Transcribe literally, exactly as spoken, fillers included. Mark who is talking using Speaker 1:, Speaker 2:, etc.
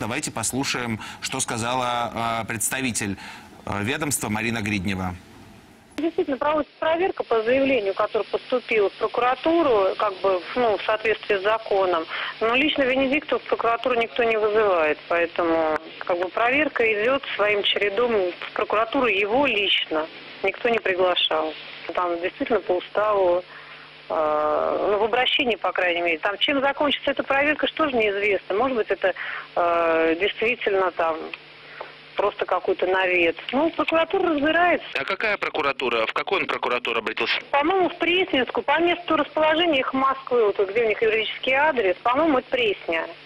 Speaker 1: Давайте послушаем, что сказала представитель ведомства Марина Гриднева.
Speaker 2: Действительно, проводится проверка по заявлению, которое поступило в прокуратуру, как бы ну, в соответствии с законом. Но лично Венедиктова в прокуратуру никто не вызывает, поэтому как бы проверка идет своим чередом в прокуратуру его лично. Никто не приглашал. Там действительно по уставу, э, ну, в обращении, по крайней мере. Там чем закончится эта проверка, что же неизвестно. Может быть, это э, действительно там просто какой-то навет. Ну, прокуратура разбирается.
Speaker 3: А какая прокуратура? В какую он прокуратуру обратился?
Speaker 2: По-моему, в Пресненскую, по месту расположения их Москвы, вот где у них юридический адрес, по-моему, это Пресня.